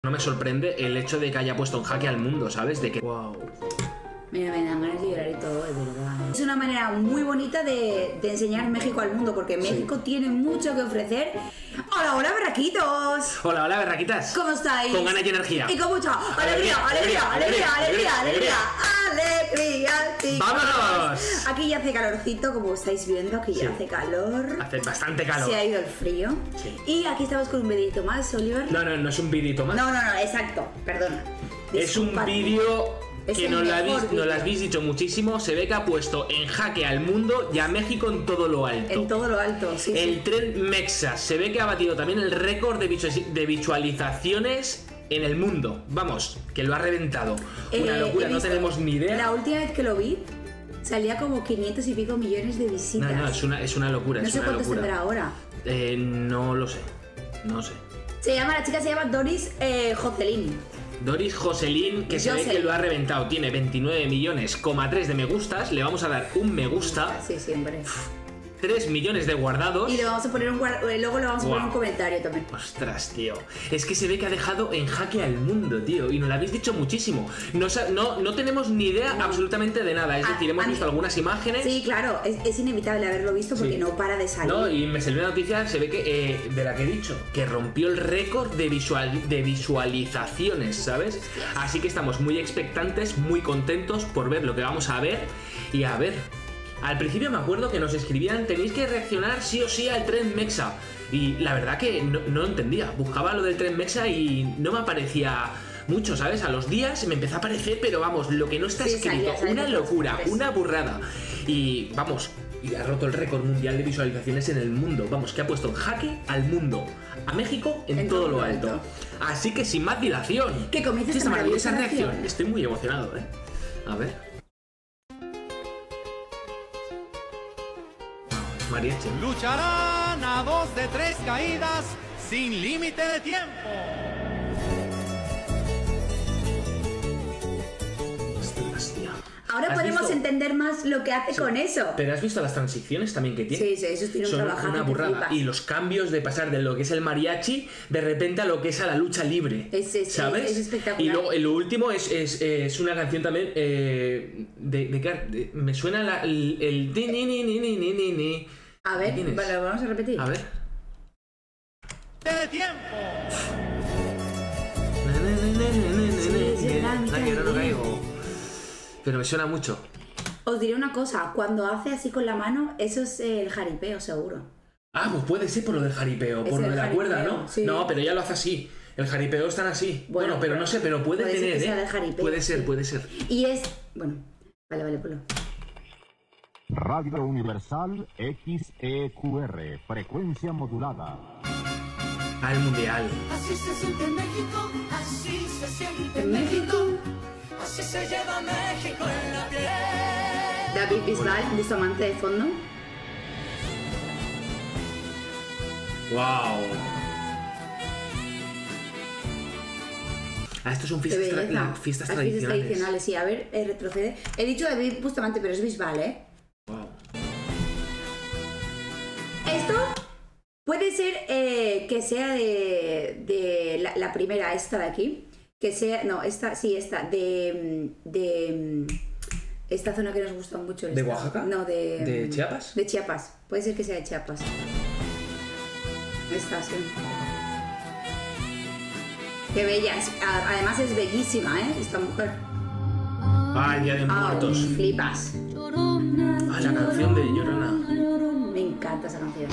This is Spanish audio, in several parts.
No me sorprende el hecho de que haya puesto en jaque al mundo, ¿sabes? De que... ¡Wow! Mira, me dan ganas de llorar y todo, de verdad. Es una manera muy bonita de enseñar México al mundo, porque México tiene mucho que ofrecer. ¡Hola, hola, berraquitos! Hola, hola, berraquitas. ¿Cómo estáis? Con ganas y energía. Y con mucha alegría, alegría, alegría, alegría, alegría, alegría, chicos. ¡Vámonos! Aquí ya hace calorcito, como estáis viendo, aquí ya hace calor. Hace bastante calor. Se ha ido el frío. Sí. Y aquí estamos con un videito más, Oliver. No, no es un videito más. No, exacto, perdona. Es un vídeo que nos lo habéis dicho muchísimo. Se ve que ha puesto en jaque al mundo y a México en todo lo alto. En todo lo alto, sí. El tren Mexa se ve que ha batido también el récord de visualizaciones en el mundo. Vamos, que lo ha reventado. Una locura, no tenemos ni idea. La última vez que lo vi salía como 500 y pico millones de visitas. No, es una locura. No es sé una cuántos locura. tendrá ahora. No lo sé. No sé. La chica se llama Doris Jocelyn. Doris Jocelyn, que se ve que lo ha reventado. Tiene 29 millones,3 de me gustas. Le vamos a dar un me gusta. Sí, siempre. 3 millones de guardados. Y le vamos a poner luego le vamos a poner un comentario también. Ostras, tío. Es que se ve que ha dejado en jaque al mundo, tío. Y nos lo habéis dicho muchísimo. No tenemos ni idea absolutamente de nada. Es decir, hemos visto algunas imágenes. Sí, claro. Es inevitable haberlo visto porque no para de salir. No, y me salió una noticia, se ve que, de la que he dicho, que rompió el récord de visualizaciones, ¿sabes? Así que estamos muy expectantes, muy contentos por ver lo que vamos a ver. Y a ver... Al principio me acuerdo que nos escribían: tenéis que reaccionar sí o sí al tren Mexa. Y la verdad que no entendía. Buscaba lo del tren Mexa y no me aparecía mucho, ¿sabes? A los días me empezó a aparecer, pero vamos, lo que no está escrito, una locura, una burrada. Y vamos, y ha roto el récord mundial de visualizaciones en el mundo. Vamos, que ha puesto en jaque al mundo, a México en todo lo alto. Así que sin más dilación, que comience esta maravillosa reacción. Estoy muy emocionado, ¿eh? A ver. Mariachi. Lucharán a 2 de 3 caídas sin límite de tiempo. Hostia. Ahora podemos entender más lo que hace con eso. Pero ¿has visto las transiciones también que tiene? Sí, eso tiene un trabajo. Una burrada. Y los cambios de pasar de lo que es el mariachi de repente a lo que es a la lucha libre. ¿Sabes? Es espectacular. Y luego lo último es una canción también me suena el ni. A ver, vale, vamos a repetir. A ver. ¡De tiempo! No caigo. Pero me suena mucho. Os diré una cosa, cuando hace así con la mano, eso es el jaripeo, seguro. Ah, pues puede ser por lo del jaripeo, por lo de la cuerda, ¿no? Sí. No, pero ya lo hace así. El jaripeo están así. Bueno, pero no sé, pero puede tener, ser que sea del jaripeo, puede ser, puede ser. Y es... Bueno, vale, ponlo. Radio Universal XEQR, frecuencia modulada. Al mundial. Así se siente México, así se siente En México. así se lleva México en la piel. David Bisbal, Bustamante de fondo. Wow. Ah, estos son fiestas tradicionales. Sí, a ver, retrocede. He dicho David Bustamante, pero es Bisbal, ¿eh? Wow. Esto puede ser que sea de la primera, esta de aquí. Que sea, no, esta, sí, esta, de esta zona que nos gusta mucho. ¿De Oaxaca? No, ¿De Chiapas? De Chiapas, puede ser que sea de Chiapas. Esta, sí. Qué bella, además es bellísima, ¿eh? Esta mujer. Ah, el Día de Muertos. Flipas. Ah, la canción de Llorona. Me encanta esa canción.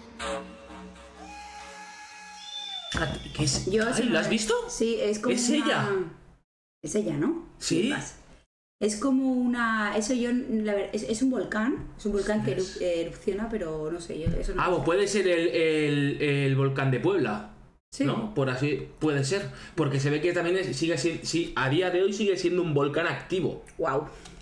¿Qué es? ¿Lo has visto? Sí, es como ¿Es ella? Es ella, ¿no? Sí. Flipas. Es como una... Eso yo... La verdad, es un volcán. Es un volcán que erupciona, pero no sé. Eso no pues puede ser el volcán de Puebla. Sí. ¿No? Por así puede ser. Porque se ve que también sigue siendo... Sí, a día de hoy sigue siendo un volcán activo. Wow.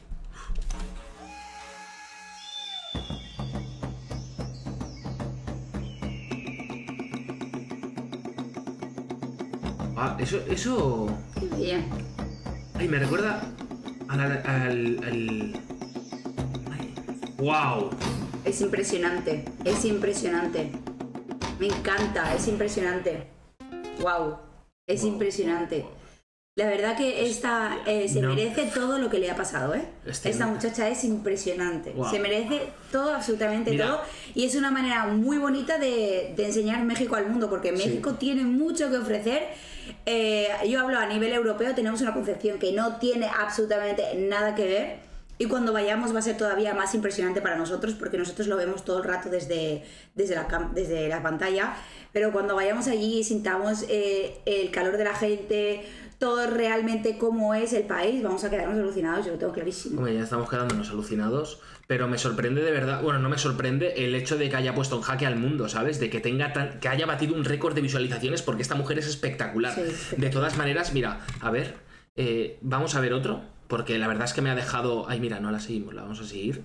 Ah, eso... Qué bella. Ay, me recuerda al... Ay. ¡Wow! Es impresionante. Es impresionante. Me encanta, es impresionante. Wow. Es impresionante. La verdad que esta se merece todo lo que le ha pasado, ¿eh? Esta muchacha es impresionante. Wow. Se merece todo, absolutamente todo. Y es una manera muy bonita de enseñar México al mundo, porque México tiene mucho que ofrecer. Yo hablo a nivel europeo, tenemos una concepción que no tiene absolutamente nada que ver. Y cuando vayamos va a ser todavía más impresionante para nosotros, porque nosotros lo vemos todo el rato desde la pantalla. Pero cuando vayamos allí y sintamos el calor de la gente, todo realmente cómo es el país, vamos a quedarnos alucinados, yo lo tengo clarísimo. Hombre, ya estamos quedándonos alucinados, pero me sorprende de verdad, bueno, no me sorprende el hecho de que haya puesto en jaque al mundo, ¿sabes? De que que haya batido un récord de visualizaciones, porque esta mujer es espectacular. Sí, espectacular. De todas maneras, mira, a ver, vamos a ver otro, porque la verdad es que me ha dejado... Ay, mira, no la seguimos, la vamos a seguir.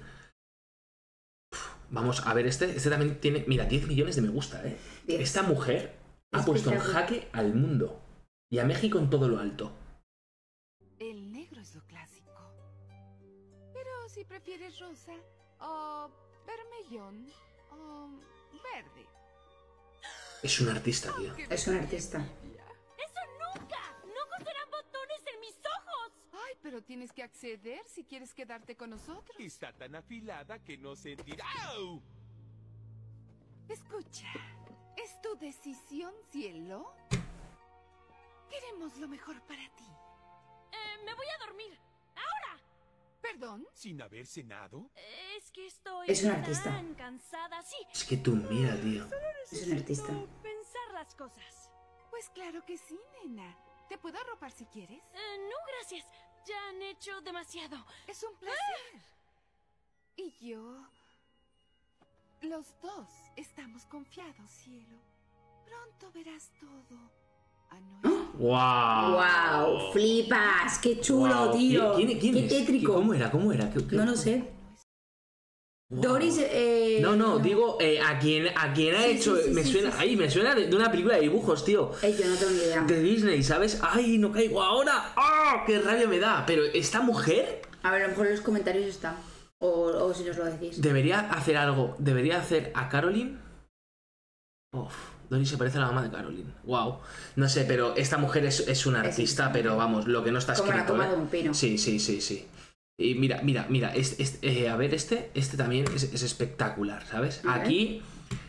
Vamos a ver este también tiene, mira, 10 millones de me gusta, ¿eh? 10. Esta mujer ha puesto en jaque al mundo. Y a México en todo lo alto. El negro es lo clásico. Pero si prefieres rosa, o vermellón, o verde. Es un artista, tío. Es un artista. ¡Eso nunca! ¡No coserán botones en mis ojos! Ay, pero tienes que acceder si quieres quedarte con nosotros. Está tan afilada que no sentirá. ¡Au! Escucha, ¿es tu decisión, cielo? Queremos lo mejor para ti. Me voy a dormir. ¡Ahora! ¿Perdón? Sin haber cenado. Es que estoy Es un artista. tan cansada. Sí, Es que tú mira, tío. Es un artista. pensar las cosas. Pues claro que sí, nena. ¿Te puedo arropar si quieres? No, gracias. Ya han hecho demasiado. Es un placer. Y yo... Los dos estamos confiados, cielo. Pronto verás todo. ¡Wow! ¡Wow! ¡Flipas! ¡Qué chulo, Wow. tío! ¿Quién ¡Qué es? tétrico! ¿Cómo era? No lo sé. Wow. Doris... No, digo, a quién ha hecho... me suena de una película de dibujos, tío. Yo no tengo ni idea. De Disney, ¿sabes? ¡Ay, no caigo ahora! ¡Ah! ¡Qué rabia me da! Pero esta mujer A ver, a lo mejor en los comentarios está. O si nos lo decís. debería hacer algo. Debería hacer a Caroline... Uf, Doris se parece a la mamá de Caroline. Wow. No sé, pero esta mujer es una artista, pero vamos, lo que no está Como la escrito. copa de un pino. Sí. Y mira, a ver, este también es espectacular, ¿sabes? A ver. Aquí,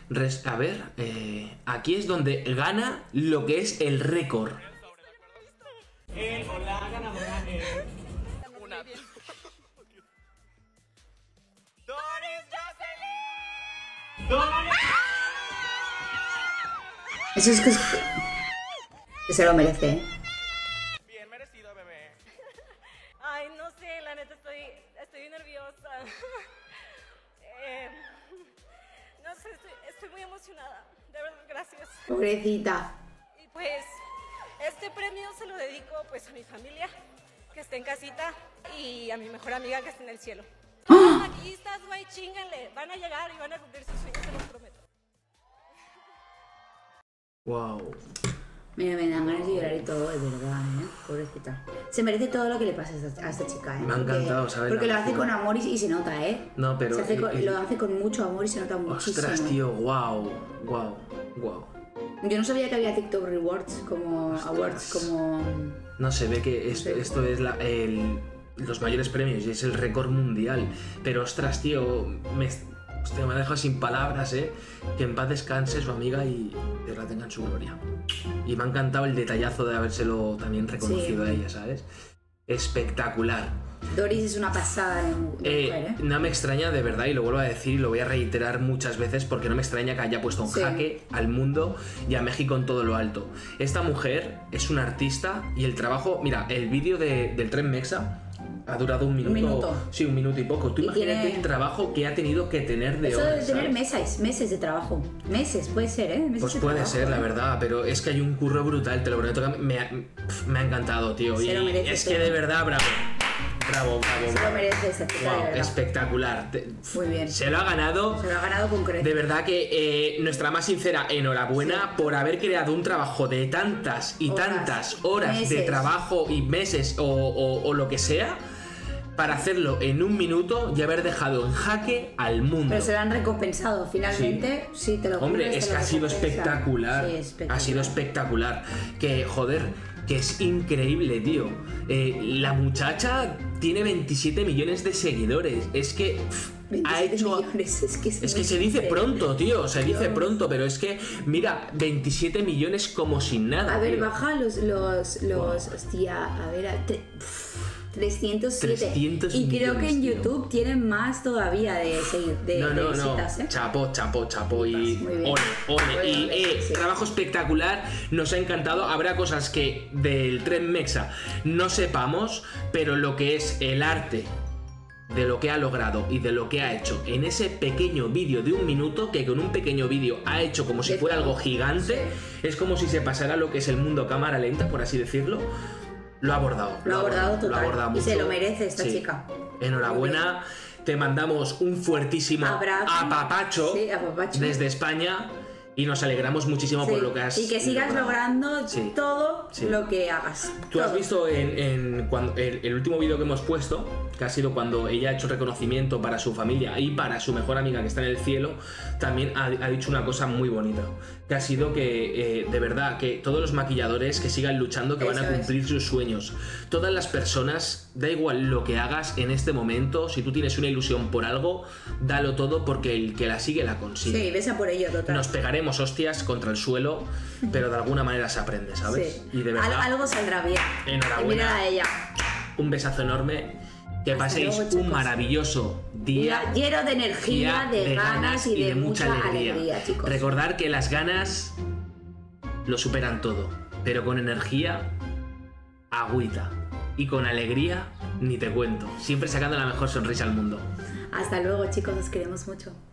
aquí es donde gana lo que es el récord. La ganadora es... Una. ¡Doris Jocelyn! Eso es que se lo merece, ¿eh? Bien merecido, bebé. Ay, no sé, la neta estoy nerviosa. No sé, estoy muy emocionada. De verdad, gracias. Pobrecita. Y pues, este premio se lo dedico pues a mi familia, que está en casita, y a mi mejor amiga que está en el cielo. Aquí estás, güey, chínganle. Van a llegar y van a cumplir sus sueños, se los prometo. Wow. Mira, me dan ganas de llorar y todo, de verdad, ¿eh? Pobrecita. Se merece todo lo que le pasa a esta chica, ¿eh? Me ha encantado, ¿sabes? Porque lo hace con amor y se nota, ¿eh? No, pero... Lo hace con mucho amor y se nota muchísimo. Ostras, tío, wow. Yo no sabía que había TikTok Rewards como Awards, como... No se ve que esto es los mayores premios y es el récord mundial. Pero ostras, tío, me ha dejado sin palabras, que en paz descanse su amiga y Dios la tenga en su gloria. Y me ha encantado el detallazo de habérselo también reconocido a ella, ¿sabes? Espectacular. Doris es una pasada de mujer, ¿eh? No me extraña, de verdad, y lo vuelvo a decir y lo voy a reiterar muchas veces, porque no me extraña que haya puesto en jaque al mundo y a México en todo lo alto. Esta mujer es una artista y el trabajo... Mira, el vídeo del Tren Mexa ha durado un minuto. Sí, un minuto y poco. Tú imagínate el trabajo que ha tenido que tener de horas. Eso debe tener meses de trabajo. Meses, puede ser, ¿eh? Meses pues de puede trabajo, ser, la verdad, pero es que hay un curro brutal, te lo prometo, que me ha encantado, tío. Se lo merece, es que de verdad, bravo. Se lo merece esta chica, de verdad. Espectacular. Muy bien. Se lo ha ganado. Se lo ha ganado con creces. De verdad que nuestra más sincera enhorabuena por haber creado un trabajo de tantas y tantas horas de trabajo y meses o lo que sea. para hacerlo en 1 minuto y haber dejado en jaque al mundo. Pero se lo han recompensado finalmente. Sí, te lo Hombre, juro, es te que lo ha sido recompensa. espectacular. Sí, espectacular. Ha sido espectacular. Que, joder, que es increíble, tío. La muchacha tiene 27 millones de seguidores. Es que ha hecho... millones, es que se dice pronto, tío. Se dice pronto, pero es que, mira, 27 millones como sin nada. A ver, tío. baja hostia, a ver, 307. 300 y creo que en millones, tío. YouTube tienen más todavía de No. visitas, ¿eh? Chapo y Muy bien. ole. Y Sí. trabajo espectacular, nos ha encantado. Habrá cosas que del Tren Mexa no sepamos, pero lo que es el arte de lo que ha logrado y de lo que ha hecho en ese pequeño vídeo de 1 minuto, que con un pequeño vídeo ha hecho como si fuera algo gigante, es como si se pasara lo que es el mundo cámara lenta, por así decirlo. Lo ha abordado. Lo ha abordado total. Lo ha abordado Y mucho. se lo merece esta Sí. chica. Enhorabuena. Te mandamos un fuertísimo Abrazo. apapacho, Sí, apapacho. desde España y nos alegramos muchísimo por Sí, lo que has y que sigas logrando Sí. todo Sí. lo que hagas. Tú has Todo. visto cuando el último vídeo que hemos puesto, que ha sido cuando ella ha hecho reconocimiento para su familia y para su mejor amiga que está en el cielo, también ha dicho una cosa muy bonita, que ha sido que de verdad, que todos los maquilladores que sigan luchando, que van a Eso es. cumplir sus sueños. Todas las personas, da igual lo que hagas en este momento, si tú tienes una ilusión por algo, dalo todo porque el que la sigue la consigue. Sí, besa por ello, total. Nos pegaremos hostias contra el suelo, pero de alguna manera se aprende, ¿sabes? Sí. Y de verdad, Algo saldrá bien. Enhorabuena. Y mira a ella. un besazo enorme. Que Hasta paséis luego, un chicos. maravilloso día. Lleno de energía, de ganas y de mucha alegría, chicos. Recordar que las ganas lo superan todo, pero con energía, agüita. Y con alegría, ni te cuento. Siempre sacando la mejor sonrisa al mundo. Hasta luego, chicos, os queremos mucho.